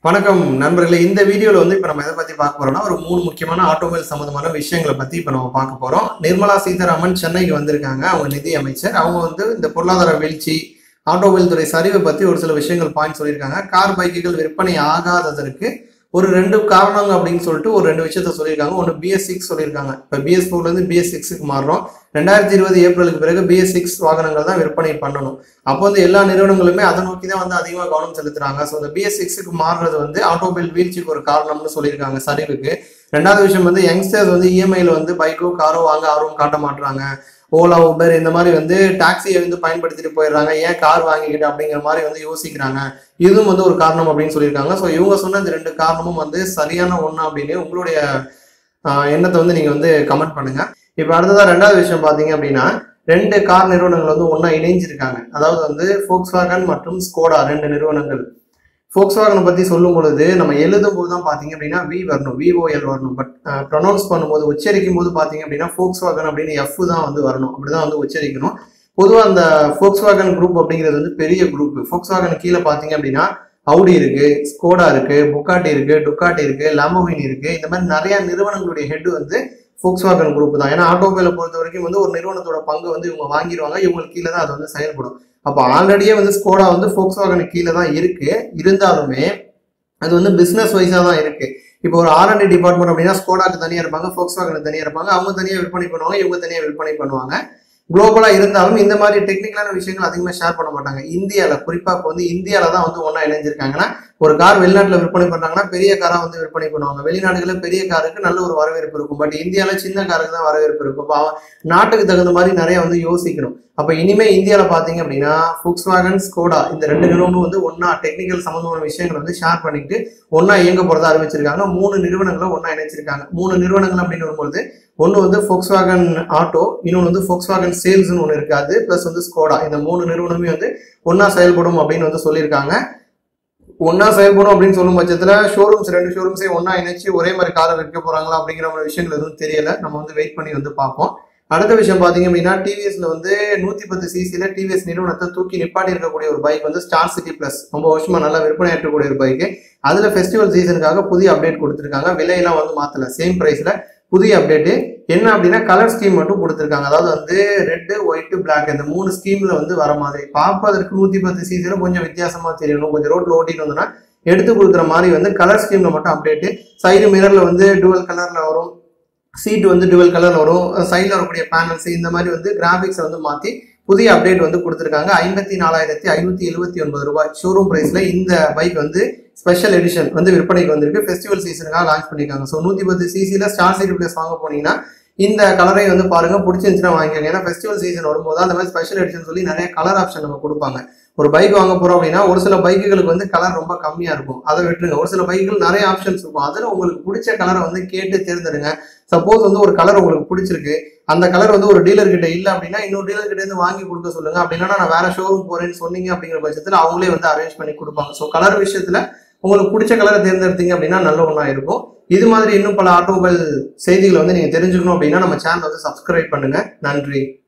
வணக்கம் நண்பர்களே. இந்த வீடியோல இப்ப நம்ம எதை பத்தி பார்க்க போறோம்னா ஒரு 3 முக்கியமான ஆட்டோமொபைல் சம்பந்தமான விஷயங்களை பத்தி இப்ப நம்ம பார்க்க போறோம். நிர்மலா சீதாராமன் சென்னைக்கு வந்திருக்காங்க. அவங்க நிதி அமைச்சர். அவங்க இந்த பொருளாதார வீழ்ச்சி, ஆட்டோமொபைல் துறை சரிவை பத்தி ஒரு சில விஷயங்கள் பாயிண்ட் சொல்லியிருக்காங்க. கார் பைக்குகள் விற்பனை ஆகாததற்கு ஒரு 2 காரணங்க அப்படின்னு சொல்லிட்டு ஒரு 2 விஷயத்த சொல்லியிருக்காங்க. ஒன்று BS6 சொல்லியிருக்காங்க. இப்போ BS4ல இருந்து BS6க்கு மாறுறோம். 2020 ஏப்ரலுக்கு பிறகு BS6 வாகனங்கள் தான் விற்பனை பண்ணணும். அப்போ எல்லா நிறுவனங்களுமே அதை நோக்கி தான் அதிகமாக கவனம் செலுத்துறாங்க. ஸோ இந்த BS6க்கு மாறுறது ஆட்டோமொபைல் வீழ்ச்சிக்கு ஒரு காரணம்னு சொல்லியிருக்காங்க சரிவுக்கு. ரெண்டாவது விஷயம் யங்ஸ்டர்ஸ் EMIல பைக்கோ காரோ வாங்க ஆர்வம் காட்ட மாட்டாங்க. ஓலா ஊபர் இந்த மாதிரி டாக்ஸியை பயன்படுத்திட்டு போயிடுறாங்க. ஏன் கார் வாங்கிக்கிட்டு அப்படிங்கிற மாதிரி யோசிக்கிறாங்க. இதுவும் ஒரு காரணம் அப்படின்னு சொல்லியிருக்காங்க. ஸோ இவங்க சொன்ன இந்த 2 காரணமும் சரியான ஒண்ணு அப்படின்னு உங்களுடைய எண்ணத்தை நீங்க கமெண்ட் பண்ணுங்க. இப்போ அடுத்ததா ரெண்டாவது விஷயம் பாத்தீங்க அப்படின்னா 2 கார் நிறுவனங்கள் ஒன்னா இணைஞ்சிருக்காங்க. அதாவது Volkswagen மற்றும் ஸ்கோடா 2 நிறுவனங்கள். Volkswagen பத்தி சொல்லும் பொழுது நம்ம எழுதும் போது தான் பாத்தீங்க அப்படின்னா V வரணும், VOL வரணும். பட் ப்ரொனவுன்ஸ் பண்ணும்போது உச்சரிக்கும் போது பாத்தீங்க அப்படின்னா Volkswagen அப்படின்னு F தான் வரணும். அப்படிதான் உச்சரிக்கணும். பொதுவாக அந்த Volkswagen குரூப் அப்படிங்கிறது பெரிய குரூப். Volkswagen கீழே பாத்தீங்க அப்படின்னா அவுடி இருக்கு, ஸ்கோடா இருக்கு, புக்காட்டி இருக்கு, டுக்காட்டி இருக்கு, லாம்போர்கினி இருக்கு. இந்த மாதிரி நிறைய நிறுவனங்களுடைய ஹெட் Volkswagen குரூப் தான். ஏன்னா ஆட்டோமொபைலை பொறுத்த வரைக்கும் ஒரு நிறுவனத்தோட பங்கு இவங்க வாங்கிடுவாங்க. இவங்களுக்கு கீழே தான் அது செயல்படும். அப்போ ஆல்ரெடியே ஸ்கோடா Volkswagen கீழே தான் இருக்கு. இருந்தாலுமே அது பிசினஸ் வைஸா தான் இருக்கு. இப்போ ஒரு R&D டிபார்ட்மெண்ட் அப்படின்னா ஸ்கோடாக்கு தனியா இருப்பாங்க, Volkswagen தனியா இருப்பாங்க. அவங்க தனியா விற்பனை பண்ணுவாங்க, இவங்க தனியா விற்பனை பண்ணுவாங்க. குளோபலா இருந்தாலும் இந்த மாதிரி டெக்னிக்கலான விஷயங்கள் அதிகமாக ஷேர் பண்ண மாட்டாங்க. இந்தியாவில் குறிப்பா இப்போ இந்தியாவில தான் ஒன்னா இணைஞ்சிருக்காங்கன்னா ஒரு கார் வெளிநாட்டுல விற்பனை பண்றாங்கன்னா பெரிய காரா விற்பனை பண்ணுவாங்க. வெளிநாடுகளில் பெரிய காருக்கு நல்ல ஒரு வரவேற்பு இருக்கும். பட் இந்தியாவில் சின்ன காருக்கு தான் வரவேற்பு இருக்கும். இப்போ நாட்டுக்கு தகுந்த மாதிரி நிறைய யோசிக்கணும். அப்ப இனிமே இந்தியாவில பாத்தீங்க அப்படின்னா Volkswagen, ஸ்கோடா இந்த 2 நிறுவனம் ஒன்னா டெக்னிக்கல் சம்பந்தமான விஷயங்கள் ஷேர் பண்ணிட்டு ஒன்னா இயங்க போறதா அறிவிச்சிருக்காங்க. 3 நிறுவனங்களை ஒன்னா இணைச்சிருக்காங்க. 3 நிறுவனங்கள் அப்படின்னு வரும்போது ஒன்னு Volkswagen ஆட்டோ, இன்னொன்னு Volkswagen சேல்ஸ்னு ஒன்று இருக்கு. அது பிளஸ் ஸ்கோடா இந்த 3 நிறுவனமே ஒன்னா செயல்படும் அப்படின்னு சொல்லியிருக்காங்க. ஒன்னா செயல்படும் அப்படின்னு சொல்லும் பட்சத்துல ஷோரூம்ஸ் 2 ஷோரூம்ஸே ஒன்னா இணைச்சு ஒரே மாதிரி காரை விற்க போறாங்களா அப்படிங்கிற ஒரு விஷயங்கள் எதுவும் தெரியல. நம்ம வெயிட் பண்ணி பார்ப்போம். அடுத்த விஷயம் பாத்தீங்க அப்படின்னா டிவிஎஸ்ல 110 சிசில டிவிஎஸ் நிறுவனத்தை தூக்கி நிப்பாட்டி இருக்கக்கூடிய ஒரு பைக் ஸ்டார் சிட்டி பிளஸ். ரொம்ப வருஷமா நல்லா விற்பனை ஏற்றக்கூடிய ஒரு பைக். அதுல ஃபெஸ்டிவல் சீசனுக்காக புதிய அப்டேட் கொடுத்திருக்காங்க. விலையெல்லாம் மாத்தல, சேம் பிரைஸ்ல புதிய அப்டேட் என்ன அப்படின்னா கலர் ஸ்கீம் மட்டும் கொடுத்திருக்காங்க. அதாவது ரெட், ஒயிட், பிளாக் இந்த 3 ஸ்கீம்ல வர மாதிரி பார்ப்பதற்கு 110 சிசில கொஞ்சம் வித்தியாசமா தெரியணும். கொஞ்சம் ரோட்ல ஓட்டிட்டு வந்தோம்னா எடுத்து கொடுக்குற மாதிரி கலர் ஸ்கீம்ல மட்டும் அப்டேட். சைடு மிரர்ல டுவல் கலர்ல வரும், சீட் டுவல் கலர்ல வரும், சைட்ல வரக்கூடிய பேனல்ஸ் இந்த மாதிரி கிராபிக்ஸ் மாத்தி புதிய அப்டேட் கொடுத்திருக்காங்க. 54,579 ரூபாய் ஷோரூம் பிரைஸ்ல இந்த பைக் ஸ்பெஷல் எடிஷன் விற்பனைக்கு வந்திருக்கு. ஃபெஸ்டிவல் சீசனுக்காக லான்ச் பண்ணிருக்காங்க. ஸோ 110 சிசில ஸ்டார் சிட்டி பிளஸ் வாங்க போனீங்கன்னா இந்த கலரை பாருங்க, பிடிச்சிருந்துச்சுன்னா வாங்கிக்கோங்க. ஏன்னா ஃபெஸ்டிவல் சீசன் வரும்போது அந்த மாதிரி ஸ்பெஷல் எடிஷன் சொல்லி நிறைய கலர் ஆப்ஷன் நம்ம கொடுப்பாங்க. ஒரு பைக் வாங்க போறோம் அப்படின்னா ஒரு சில பைக்குகளுக்கு கலர் ரொம்ப கம்மியா இருக்கும், அதை விட்டுருங்க. ஒரு சில பைக்குகள் நிறைய ஆப்ஷன்ஸ் இருக்கும். அதுல உங்களுக்கு பிடிச்ச கலரை கேட்டு தேர்ந்தெடுங்க. சப்போஸ் ஒரு கலர் உங்களுக்கு பிடிச்சிருக்கு, அந்த கலர் ஒரு டீலர் கிட்ட இல்ல அப்படின்னா இன்னொரு டீலர் கிட்ட இருந்து வாங்கி கொடுக்க சொல்லுங்க. அப்படின்னா நான் வேற ஷோரூம் போறேன்னு சொன்னீங்க அப்படிங்கிற பட்சத்துல அவங்களே அரேஞ்ச் பண்ணி கொடுப்பாங்க. ஸோ கலர் விஷயத்துல உங்களுக்கு பிடிச்ச கலரை தேர்ந்தெடுத்தீங்க அப்படின்னா நல்ல ஒண்ணா இருக்கும். இது மாதிரி இன்னும் பல ஆட்டோமொபைல் செய்திகளை நீங்க தெரிஞ்சுக்கணும் அப்படின்னா நம்ம சேனல் சப்ஸ்கிரைப் பண்ணுங்க. நன்றி.